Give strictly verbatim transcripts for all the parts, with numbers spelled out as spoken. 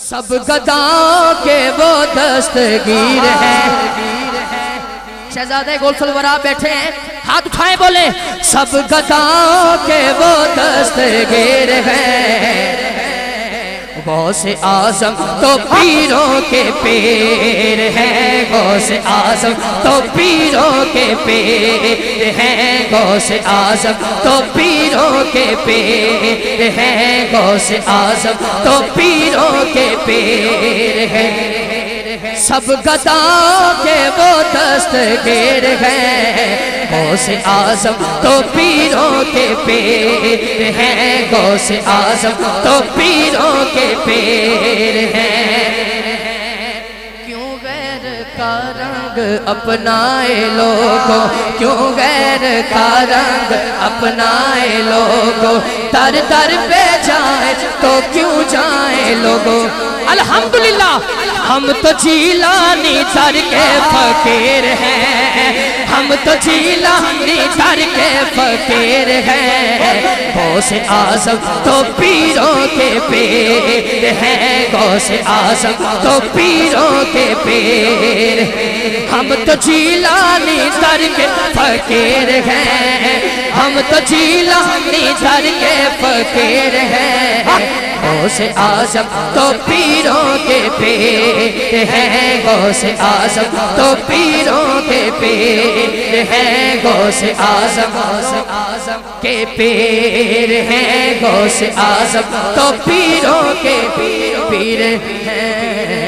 सब गदाओं के वो दस्तगीर हैं। शहजादे गोलफुल वरा बैठे हैं, हाथ उठाए बोले सब गदाओं के वो दस्तगीर हैं। गौसे आजम तो पीरों के पैर हैं, गौसे आजम तो पीरों के पैर हैं, गौसे आजम तो पीरों के पैर हैं, गौसे आजम तो पीरों के पैर हैं। सब गदाओं के वो दस्तगीर हैं। गौसे आजम तो पीरों के पैर हैं, गौसे आजम तो पीरों के पैर हैं। क्यों गैर का रंग अपनाए लोगों, क्यों गैर का रंग अपनाए लोगों, दर दर पे जाए तो क्यों जाए लोगों। अल्हम्दुलिल्लाह हम तो जीलानी दर के फकीर हैं, हम तो जीलानी दर के फकीर हैं। गौसे आजम तो पीरों के पैर हैं, गौसे आजम तो पीरों के पैर। हम तो जीलानी दर के फकीर हैं, हम तो जीलानी दर के फकीर हैं। गौसे आजम तो पीरों के पैर हैं, गौसे आजम तो पीरों के पैर हैं, गौसे आजम गौसे आजम के पैर हैं, गौसे आजम तो पीरों के पीर हैं।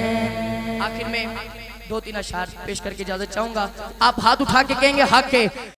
आखिर में दो तीन अशार पेश करके इजाजत चाहूंगा। आप हाथ उठा के कहेंगे हक है।